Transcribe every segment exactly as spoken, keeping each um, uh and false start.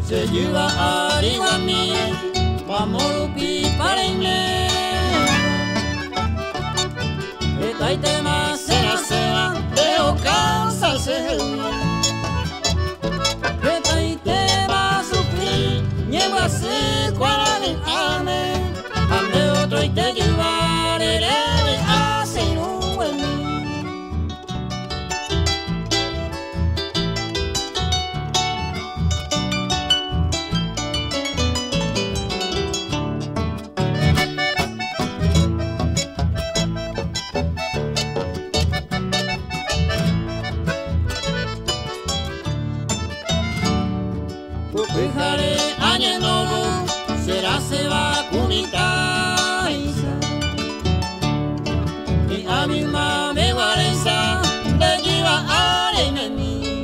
se lleva a Ariwami, Pamorupi para Ine. Etaite más será seba, veo cansa se Etaite más sufrir, niego a se cuara de ame, ande otro y te llevaré a sin un buen. Dejaré año nuevo, será se va kunita y a mi mamá me guareza de lleva a mí.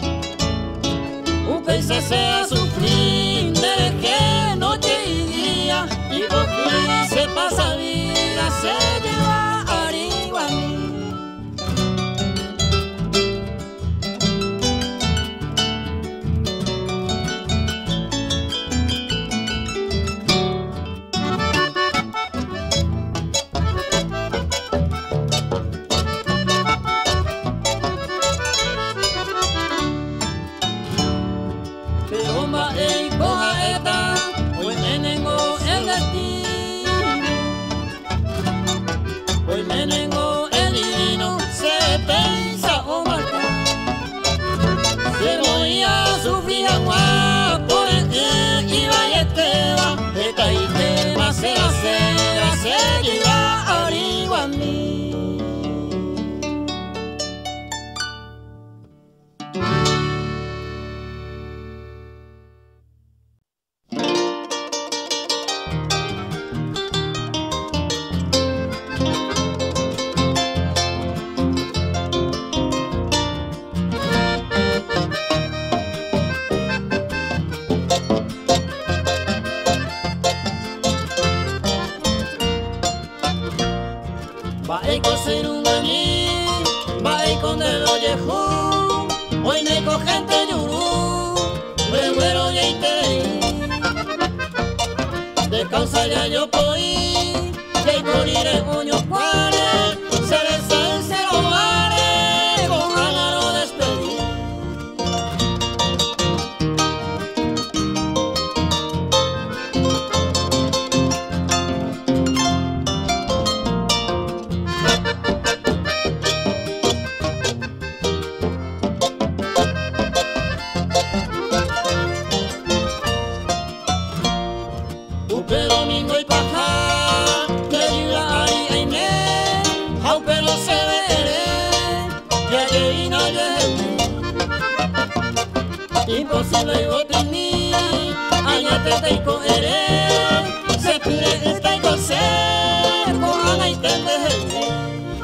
Un país se a sufrir de que noche y día y por fin se pasa vida se lleva arriba a mí. Hoy menengo el divino se pensa o marca. Se voy a sufrir agua por el que iba y esteba. Esta y tema se la cera, se lleva arriba a mí. Vai con ser un maní, vai con el ollejú, hoy me cogen te yurú, reguero y te de causa ya yo poí, que moriré coño cuare, se les se lo vale, con ganaro despedir. Domingo y paja, que ayuda ahí ahí me, au pero se veré, ya que vino yo, imposible yo tenía, allá te te cogeré, se pide esta y cose, con Ana y te dejaré.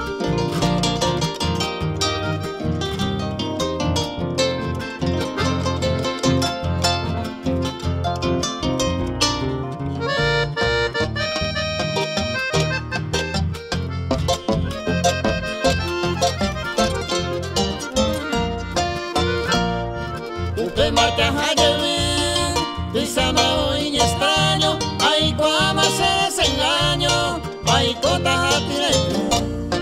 Te marcas a llevar, y sama hoy extraño, ay cuama se desengaño, ay cotas a tirar.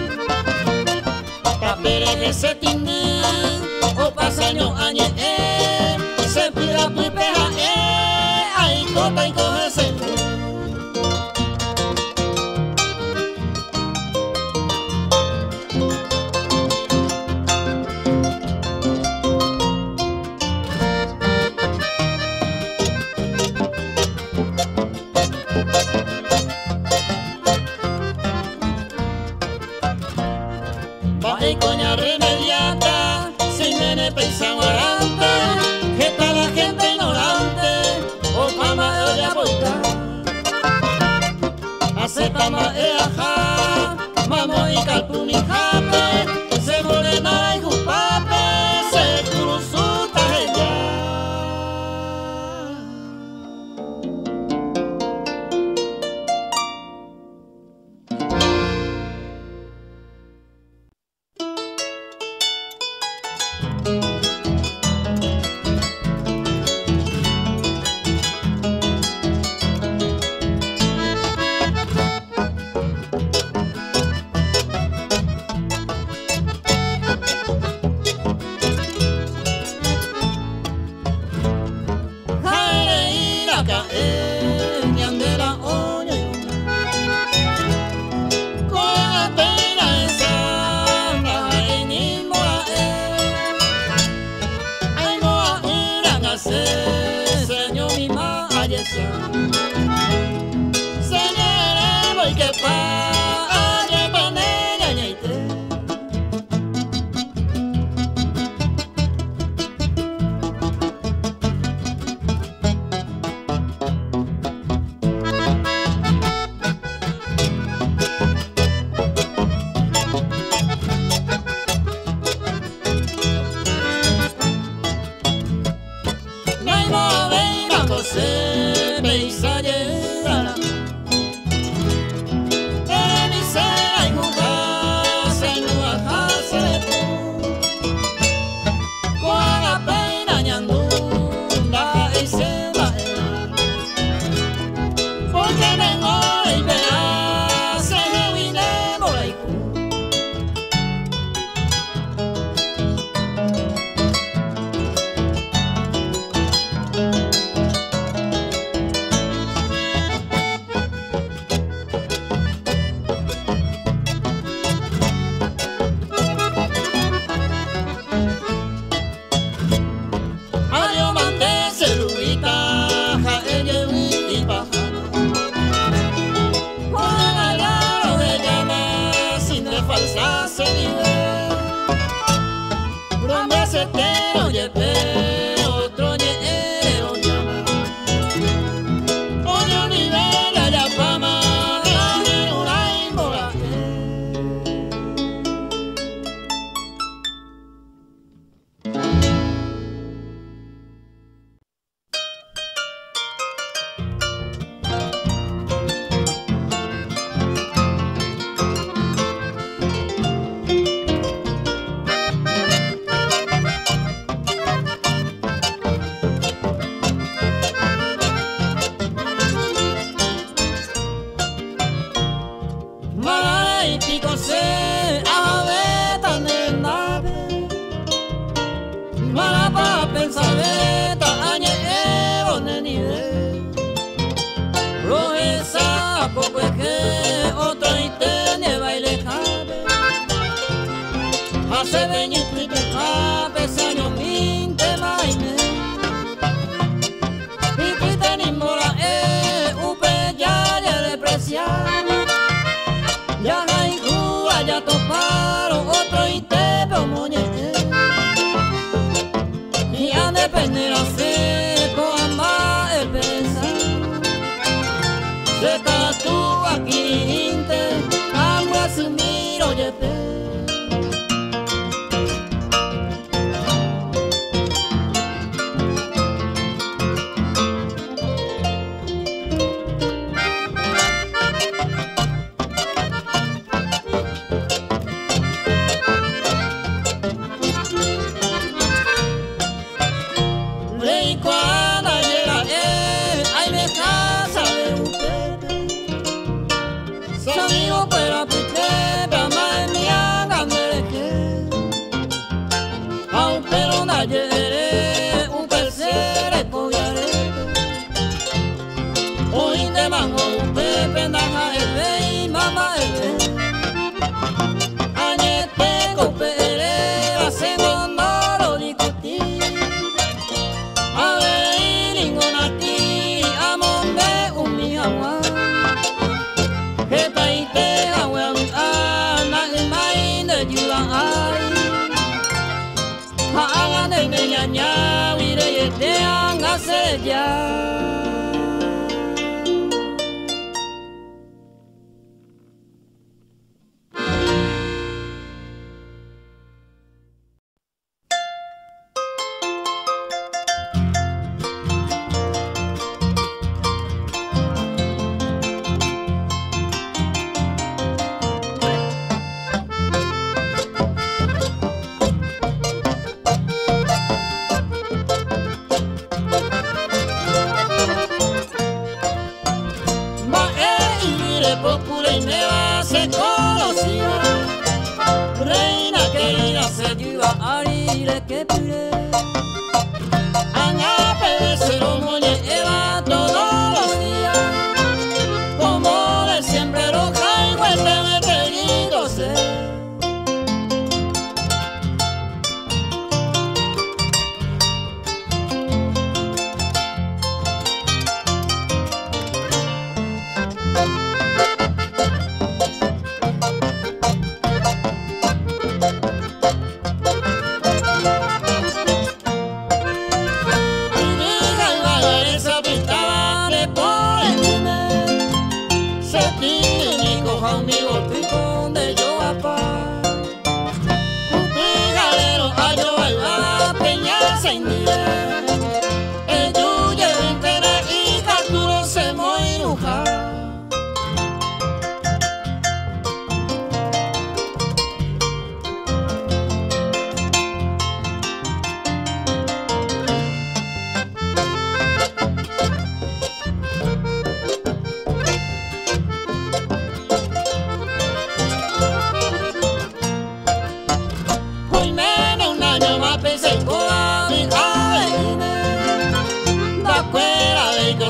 Papere que se tiene, o pasaño añe, eh, se pira pipeja, eh, ay cota y coge se. Va y coña remediata,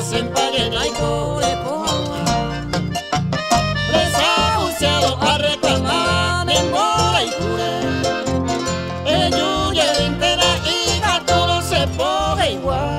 sempague laico de coa. Desahuciado a reclamar en bola y cure. El yuye de entera y gato no se pone igual.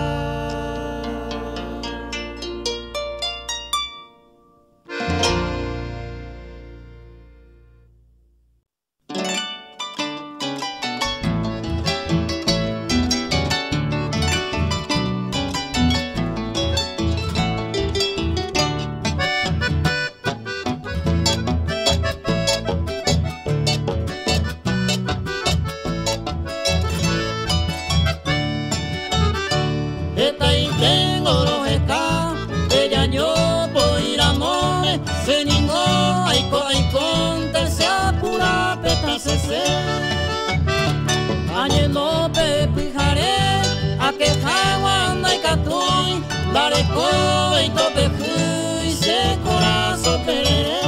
Añendo pepijare, a que jaguanda y catuy, dare coba y tope y se corazón perere.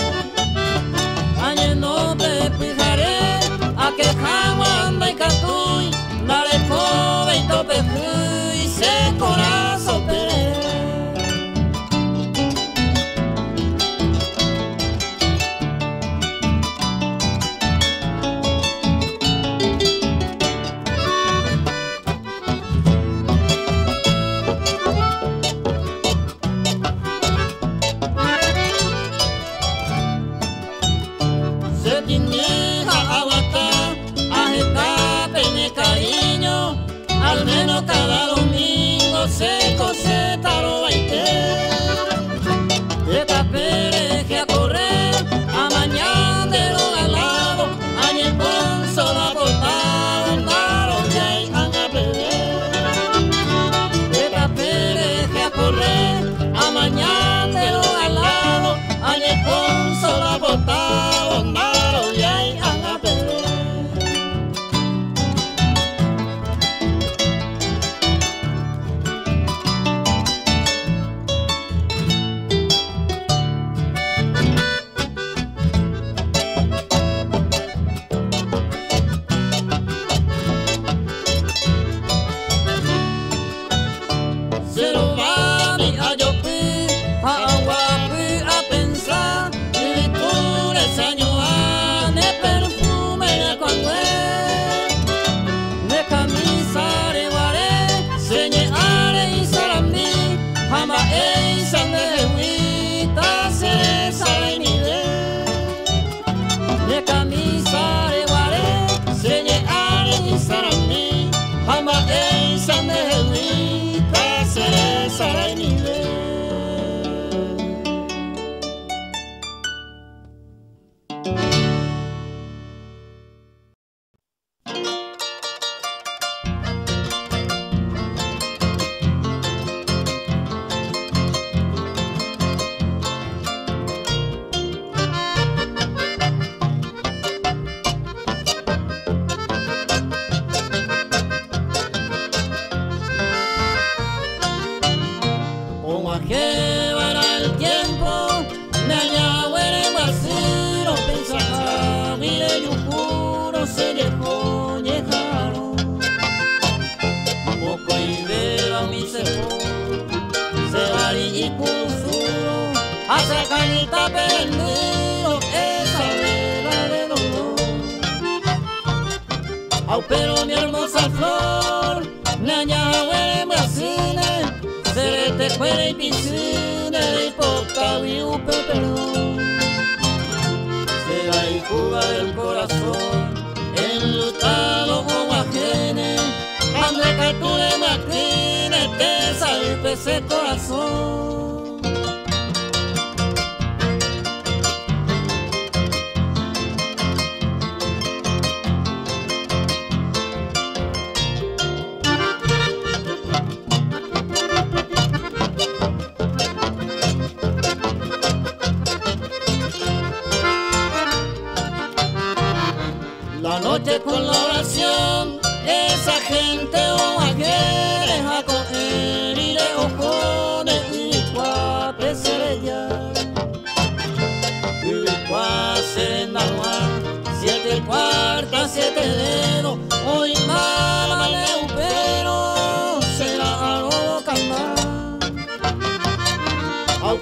Añendo pepijare, a que jaguanda y catuy, dare coba y tope y se corazón perere. Al menos cada domingo se cose taro baite. Esta pereje a correr, a mañana de lo galado, añe con solo aportado, naro ya y han a perder. Esta pereje a correr, a mañana de lo galado, añe con solo aportado, naro ya y han a perder. Sacanita perdido, esa vela de dolor. Au pero mi hermosa flor, naña huele en Brasile, serete fuera y piscina, y poca viupe perdón. Será y Cuba del corazón, enlutado o ajene, ande que tú le maquines, te salve ese corazón. La noche con la oración, esa gente o ajeres a coger y de ojones y cuate serella. Y cuate serendagua, siete cuartas, siete dedos, hoy mala le pero será algo camar.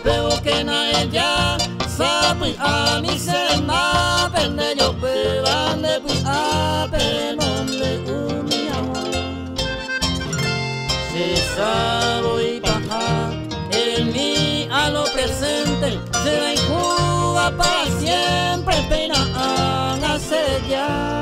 pero que na ella sabe a mi ser más pende yo peban de a penon de umi agua se sabe y baja en mí a lo presente será en Cuba para siempre pena a nacer ya.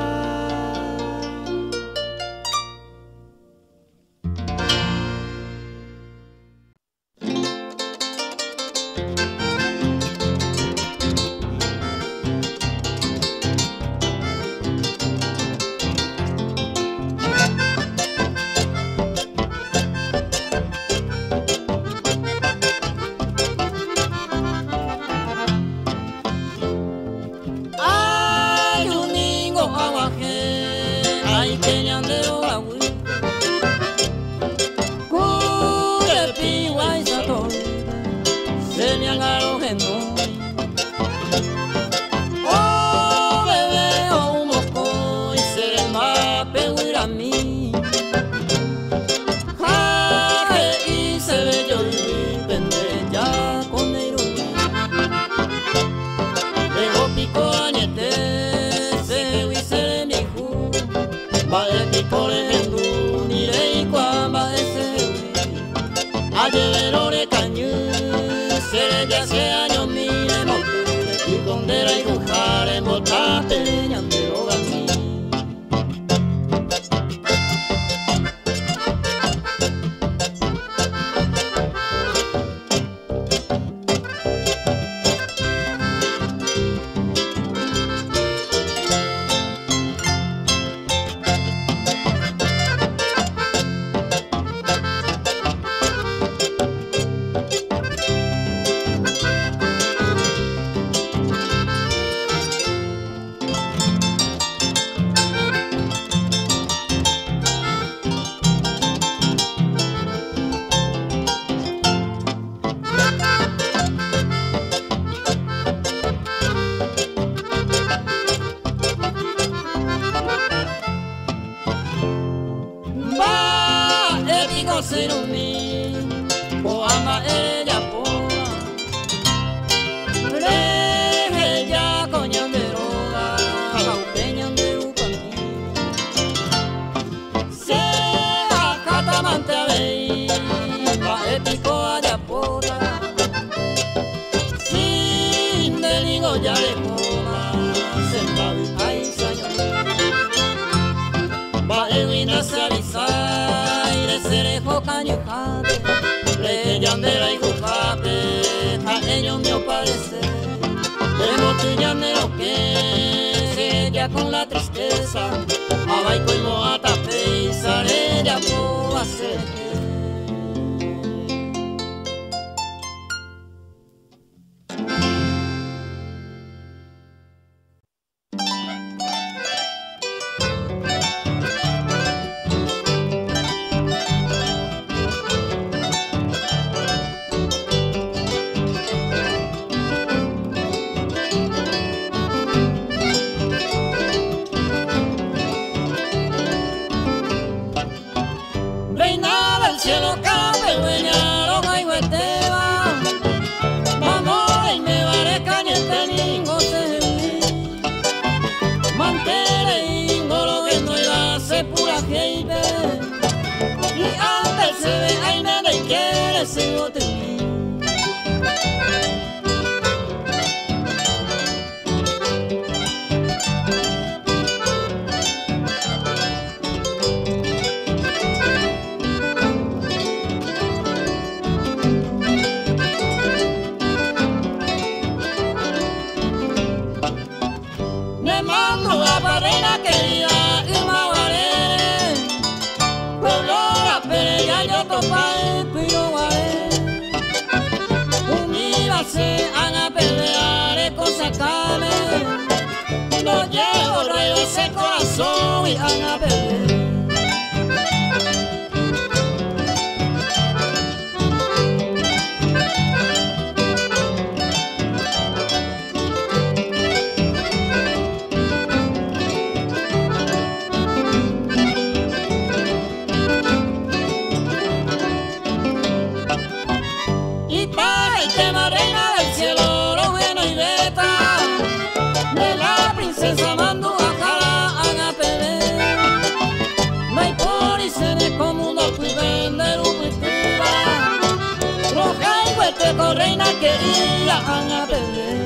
Con la tristeza, a baico y moata pensaré ya puedo hacer que quería a perder.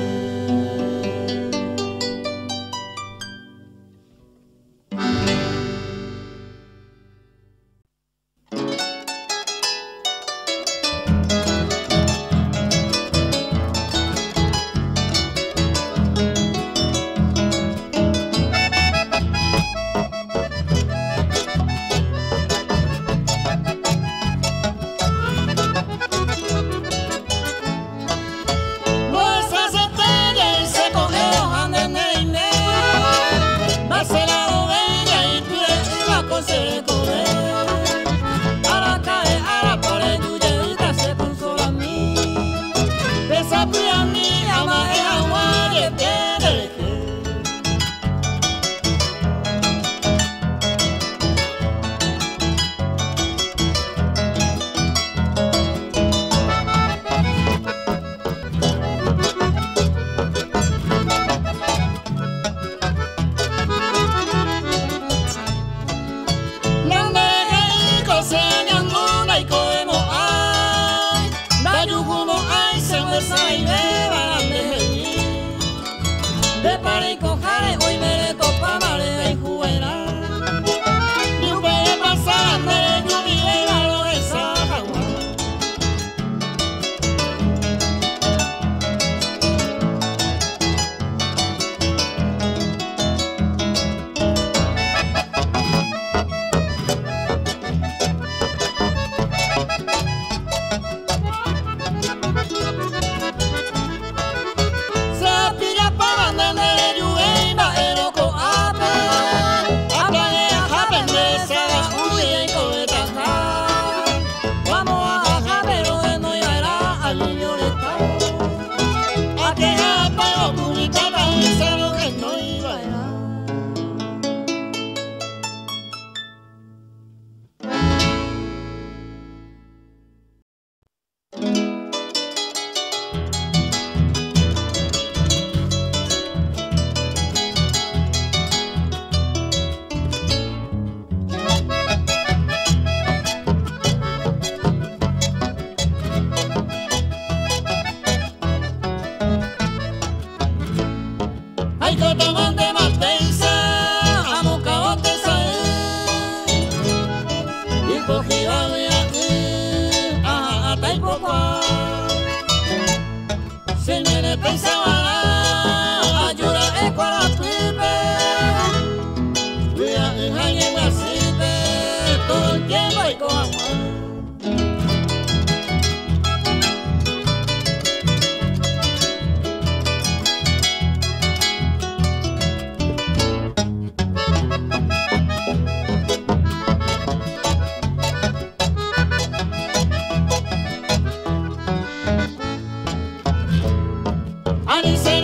Alice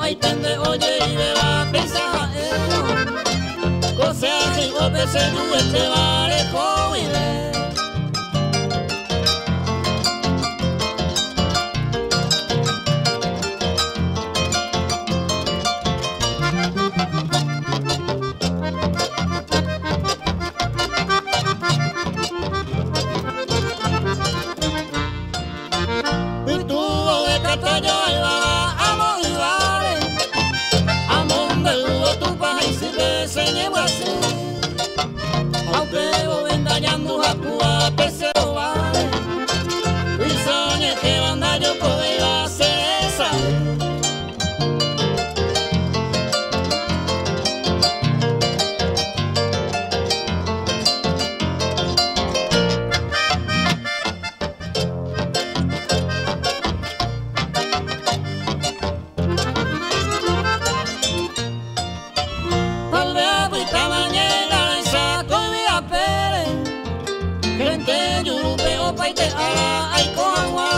tende oye y beba pesa eno Kosea si ope se duwe te vale joven Hakua pesero vale Wisoñe que banda yo podía hacer esa Tal vez agüita mañana en saco y vida pere Gente yurupe o paite ala ay koagua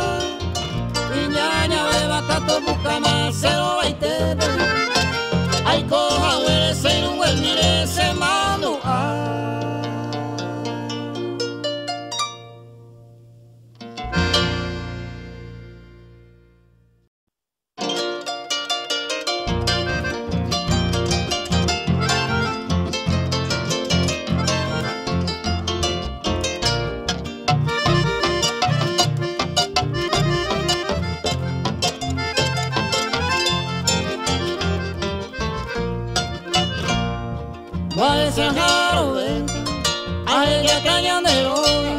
Iñaña beba kato buka masero baite Ay koha wele seinu wel mire se manu Va a dejar ven a ella caña de hoy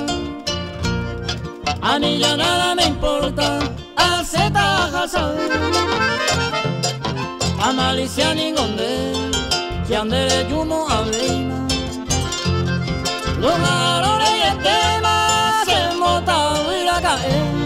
a mí ya nada me importa hace tajas a malicia ningonde que ande de yumo a veina los varones y el tema se mota y la cae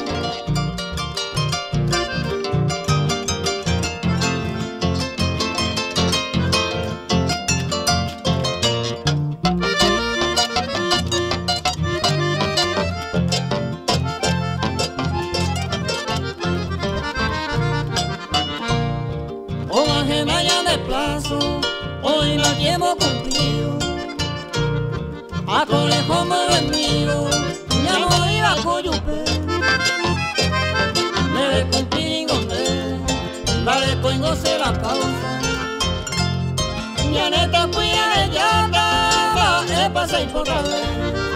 Hoy no hemos cumplido a conejo me venido ya no iba a coyupe me de cumplir donde vale coingo se la causa ya neta cuida de llanta la pasa y por la vez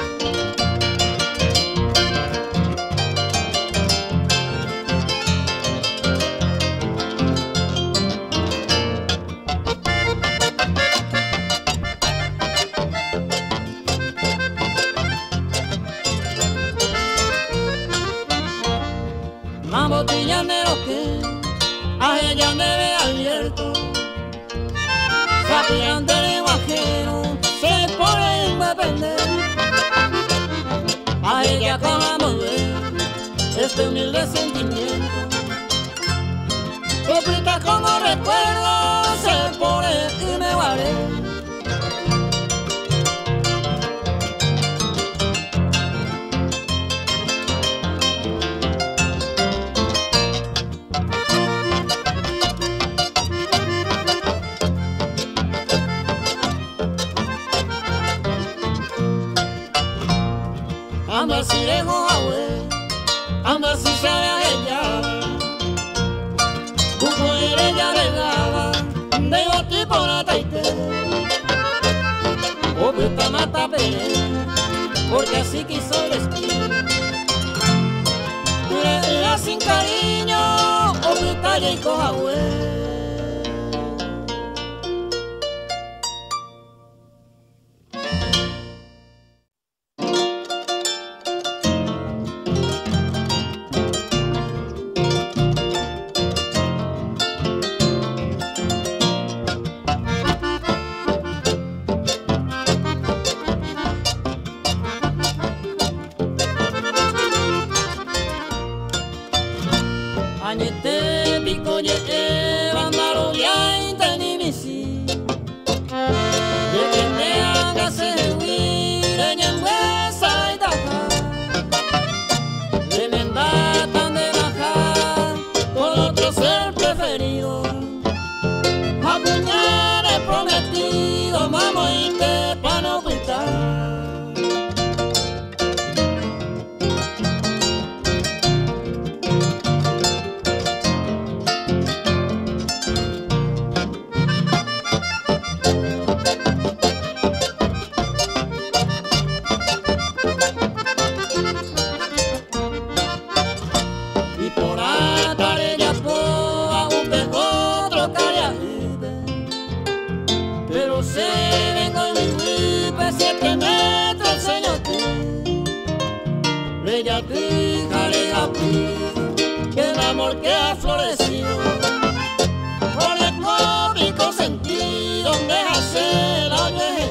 botella de lo que a ella me ve abierto sabían del lenguajero se ponen a perder a ella con la mover este humilde sentimiento coplita como recuerdo se pone y me vale Anda si dejo abuelo, anda si sabe a ella, cuco ella regaba, de boti por la taite, o puta mata pere, porque así quiso el destino. Tú sin cariño, o puta y coja abuelo. Añete pico ye ser preferido. Apuñales prometido, mamo y te pa' no ocultar. Pero se vengo en mi huipe, siete metros el señor ti. Bella ti, jalejapi, que el amor que ha florecido por el cómico sentido deja ser la oye.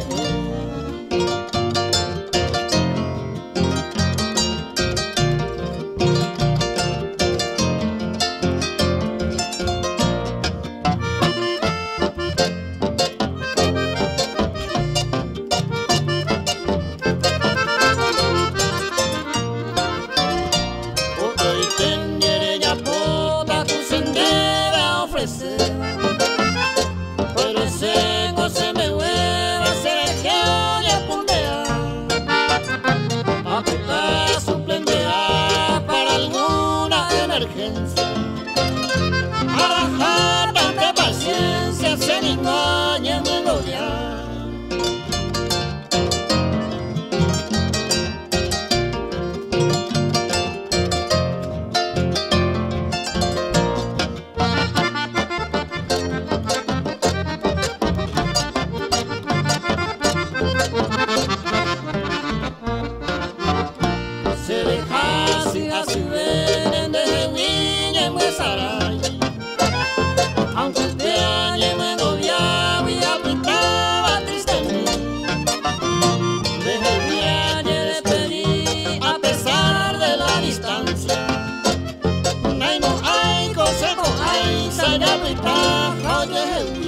Pero ese goce me vuelve a hacer el geo y a puntear, a apretar su plendear para alguna emergencia, a rajar tanta paciencia, se ni engañe en odiar. Así vienen desde Viña en Huesaray, aunque este año me odiaba y apretaba triste en mí. Desde el viaje le pedí a pesar de la distancia. Ay no hay consejo, ay se le apretaba, oye.